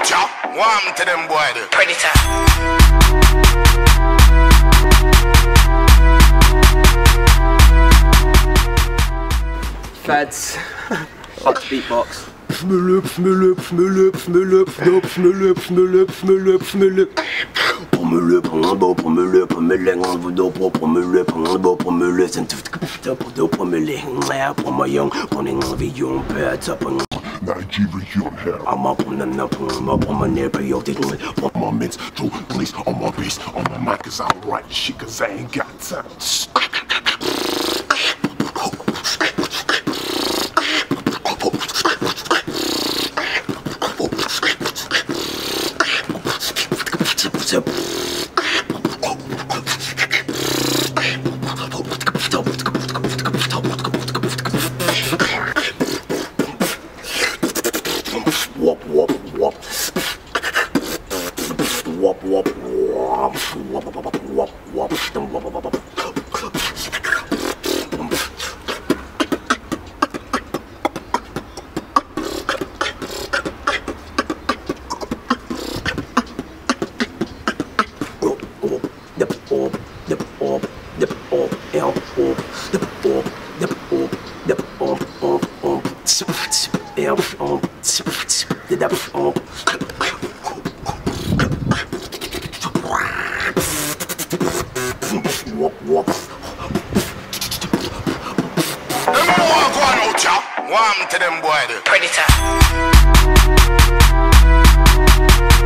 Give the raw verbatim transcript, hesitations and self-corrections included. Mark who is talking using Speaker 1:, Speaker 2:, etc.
Speaker 1: out ya. Warm to them boy do.
Speaker 2: Predator.
Speaker 3: Fads. Hot to beatbox.
Speaker 4: Fmelep, fmelep, fmelep, fmelep, fmelep, fmelep, fmelep, fmelep, fmelep. Fmelep, fmelep, fmelep, fmelep, fmelep, fmelep, fmelep, fmelep, sen tu fmelep, fmelep, fmelep, på mig young, på den avion, pæt op en Nigerian her. I'm up on the nap, I'm up on my neighbor, yo, they do it. On my mints, two police, on my beast, on my mic is alright, shit, cause I ain't got time. Wop wop wop. Wop wop wop. Wop wop wop wop. Wop wop wop.
Speaker 1: Warm to them boy do.
Speaker 2: Predator.